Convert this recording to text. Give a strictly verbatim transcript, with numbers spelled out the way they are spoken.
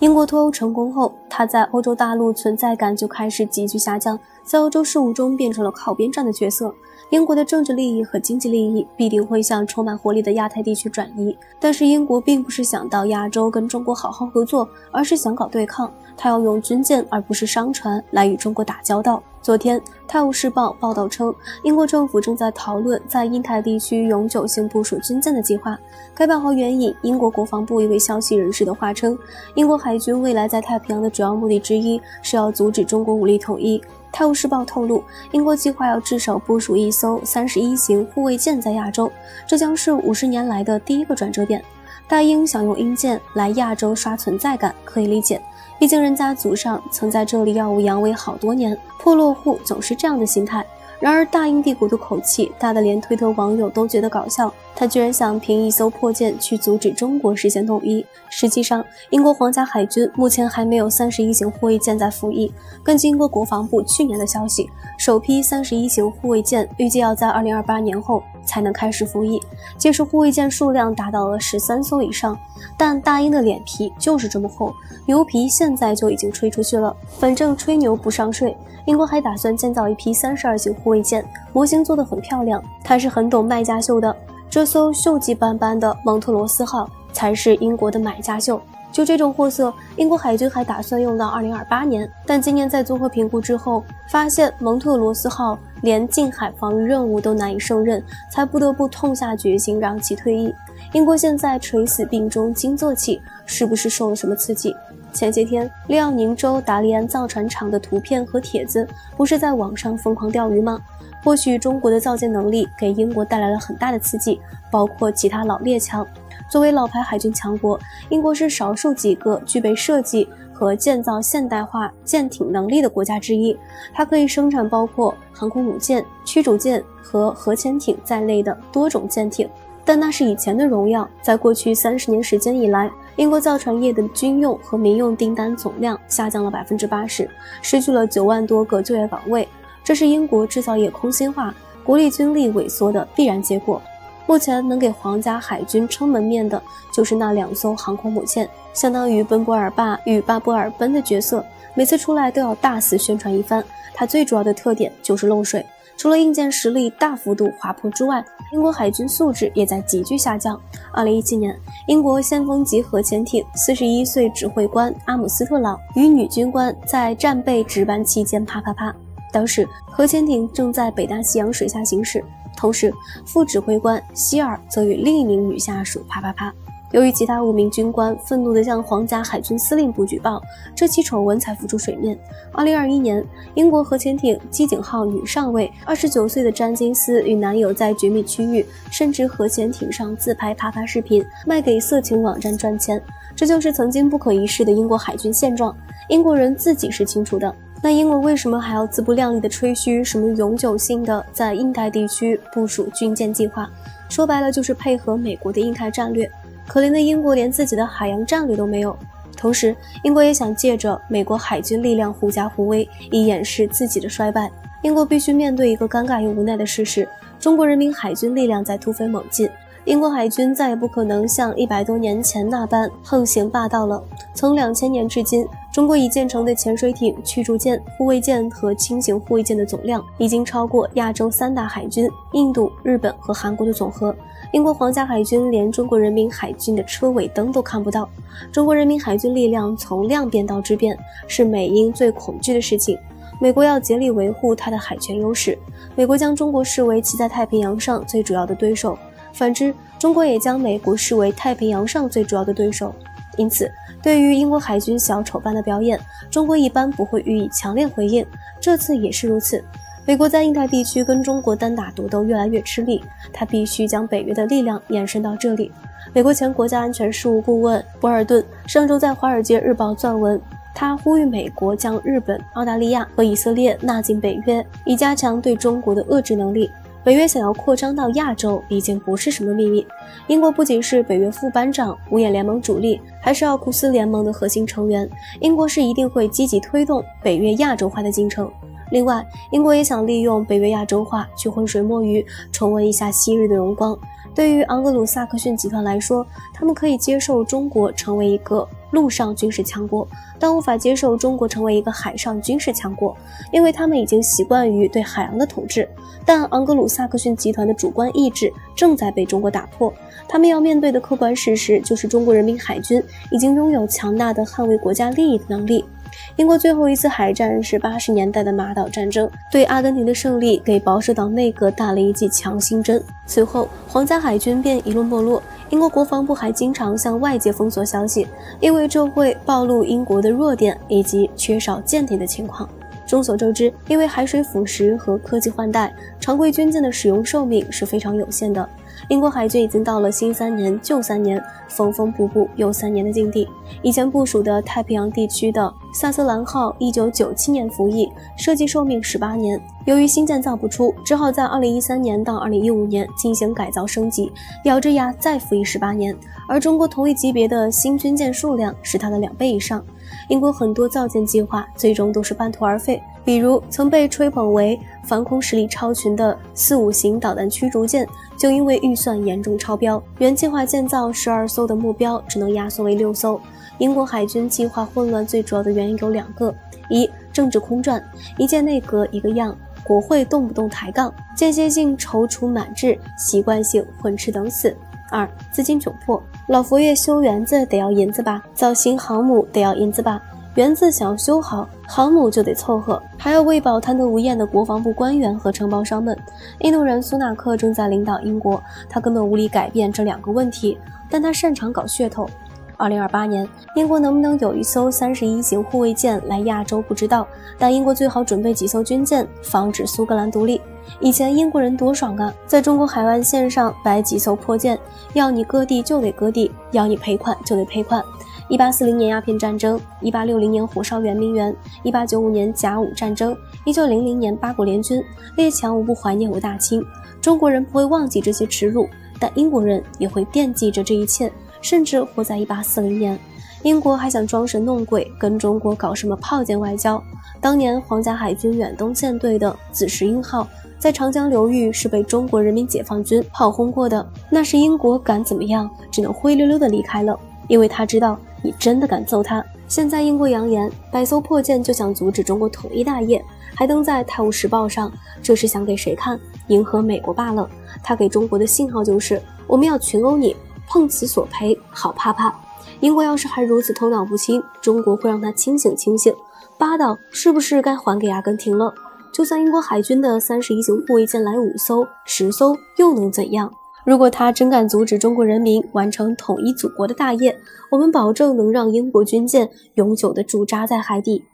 英国脱欧成功后，他在欧洲大陆存在感就开始急剧下降，在欧洲事务中变成了靠边站的角色。英国的政治利益和经济利益必定会向充满活力的亚太地区转移，但是英国并不是想到亚洲跟中国好好合作，而是想搞对抗。他要用军舰而不是商船来与中国打交道。昨天，《泰晤士报》报道称，英国政府正在讨论在印太地区永久性部署军舰的计划。该报还援引英国国防部一位消息人士的话称，英国海军未来在太平洋的主要目的之一是要阻止中国武力统一。《泰晤士报》透露，英国计划要至少部署一艘三十一型护卫舰在亚洲，这将是五十年来的第一个转折点。大英想用英舰来亚洲刷存在感，可以理解，毕竟人家祖上曾在这里耀武扬威好多年，破落户总是这样的心态。然而大英帝国的口气大得连推特网友都觉得搞笑，他居然想凭一艘破舰去阻止中国实现统一。实际上，英国皇家海军目前还没有三十一型护卫舰在服役。根据英国国防部去年的消息，首批三十一型护卫舰预计要在二零二八年后才能开始服役，届时护卫舰数量达到了十三艘以上。但大英的脸皮就是这么厚，牛皮现在就已经吹出去了，反正吹牛不上税。英国还打算建造一批三十二型护卫舰，模型做得很漂亮，它是很懂卖家秀的。这艘锈迹斑斑的蒙特罗斯号才是英国的买家秀。就这种货色，英国海军还打算用到二零二八年，但今年在综合评估之后，发现蒙特罗斯号连近海防御任务都难以胜任，才不得不痛下决心让其退役。英国现在垂死病中惊坐起，是不是受了什么刺激？前些天，利奥宁州达利安造船厂的图片和帖子不是在网上疯狂钓鱼吗？或许中国的造舰能力给英国带来了很大的刺激，包括其他老列强。作为老牌海军强国，英国是少数几个具备设计和建造现代化舰艇能力的国家之一。它可以生产包括航空母舰、驱逐舰和核潜艇在内的多种舰艇。但那是以前的荣耀，在过去三十年时间以来，英国造船业的军用和民用订单总量下降了 百分之八十， 失去了九万多个就业岗位，这是英国制造业空心化、国力军力萎缩的必然结果。目前能给皇家海军撑门面的就是那两艘航空母舰，相当于奔波尔霸与巴波尔奔的角色，每次出来都要大肆宣传一番。它最主要的特点就是漏水，除了硬件实力大幅度滑坡之外，英国海军素质也在急剧下降。二零一七年，英国先锋级核潜艇四十一岁指挥官阿姆斯特朗与女军官在战备值班期间啪啪啪，当时核潜艇正在北大西洋水下行驶，同时副指挥官希尔则与另一名女下属啪啪啪。由于其他五名军官愤怒地向皇家海军司令部举报，这起丑闻才浮出水面。二零二一年，英国核潜艇机井号女上尉二十九岁的詹金斯与男友在绝密区域深植核潜艇上自拍啪啪视频，卖给色情网站赚钱。这就是曾经不可一世的英国海军现状，英国人自己是清楚的。那英国为什么还要自不量力的吹嘘什么永久性的在印太地区部署军舰计划？说白了就是配合美国的印太战略。可怜的英国连自己的海洋战略都没有。同时，英国也想借着美国海军力量狐假虎威，以掩饰自己的衰败。英国必须面对一个尴尬又无奈的事实：中国人民海军力量在突飞猛进，英国海军再也不可能像一百多年前那般横行霸道了。从两千年至今，中国已建成的潜水艇、驱逐舰、护卫舰和轻型护卫舰的总量已经超过亚洲三大海军印度、日本和韩国的总和。英国皇家海军连中国人民海军的车尾灯都看不到。中国人民海军力量从量变到质变，是美英最恐惧的事情。美国要竭力维护它的海权优势，美国将中国视为其在太平洋上最主要的对手，反之，中国也将美国视为太平洋上最主要的对手。因此，对于英国海军小丑般的表演，中国一般不会予以强烈回应，这次也是如此。美国在印太地区跟中国单打独斗越来越吃力，他必须将北约的力量延伸到这里。美国前国家安全事务顾问博尔顿上周在《华尔街日报》撰文，他呼吁美国将日本、澳大利亚和以色列纳进北约，以加强对中国的遏制能力。北约想要扩张到亚洲已经不是什么秘密。英国不仅是北约副班长、五眼联盟主力，还是奥库斯联盟的核心成员。英国是一定会积极推动北约亚洲化的进程。另外，英国也想利用北约亚洲化去浑水摸鱼，重温一下昔日的荣光。对于昂格鲁萨克逊集团来说，他们可以接受中国成为一个陆上军事强国，但无法接受中国成为一个海上军事强国，因为他们已经习惯于对海洋的统治。但昂格鲁萨克逊集团的主观意志正在被中国打破，他们要面对的客观事实就是中国人民海军已经拥有强大的捍卫国家利益的能力。英国最后一次海战是八十年代的马岛战争，对阿根廷的胜利给保守党内阁打了一剂强心针。随后，皇家海军便一落没落。英国国防部还经常向外界封锁消息，因为这会暴露英国的弱点以及缺少舰艇的情况。众所周知，因为海水腐蚀和科技换代，常规军舰的使用寿命是非常有限的。英国海军已经到了新三年旧三年，缝缝补补又三年的境地。以前部署的太平洋地区的萨瑟兰号一九九七年服役，设计寿命十八年，由于新舰造不出，只好在二零一三年到二零一五年进行改造升级，咬着牙再服役十八年。而中国同一级别的新军舰数量是它的两倍以上。英国很多造舰计划最终都是半途而废，比如曾被吹捧为防空实力超群的四五型导弹驱逐舰，就因为预算严重超标，原计划建造十二艘的目标只能压缩为六艘。英国海军计划混乱最主要的原因有两个：一、政治空转，一届内阁一个样，国会动不动抬杠，间歇性踌躇满志，习惯性混吃等死；二、资金窘迫，老佛爷修园子得要银子吧，造新航母得要银子吧，园子想要修好，航母就得凑合，还要喂饱贪得无厌的国防部官员和承包商们。印度人苏纳克正在领导英国，他根本无力改变这两个问题，但他擅长搞噱头。二零二八年，英国能不能有一艘三十一型护卫舰来亚洲不知道，但英国最好准备几艘军舰，防止苏格兰独立。以前英国人多爽啊，在中国海湾线上摆几艘破舰，要你割地就得割地，要你赔款就得赔款。一八四零年鸦片战争，一八六零年火烧圆明园，一八九五年甲午战争，一九零零年八国联军，列强无不怀念我大清。中国人不会忘记这些耻辱，但英国人也会惦记着这一切，甚至活在一八四零年。英国还想装神弄鬼，跟中国搞什么炮舰外交。当年皇家海军远东舰队的紫石英号在长江流域是被中国人民解放军炮轰过的，那时英国敢怎么样，只能灰溜溜的离开了，因为他知道你真的敢揍他。现在英国扬言百艘破舰就想阻止中国统一大业，还登在《泰晤士报》上，这是想给谁看？迎合美国罢了。他给中国的信号就是我们要群殴你，碰此索赔，好怕怕。英国要是还如此头脑不清，中国会让他清醒清醒。巴岛是不是该还给阿根廷了？就算英国海军的三十一型护卫舰来五艘、十艘，又能怎样？如果他真敢阻止中国人民完成统一祖国的大业，我们保证能让英国军舰永久地驻扎在海底。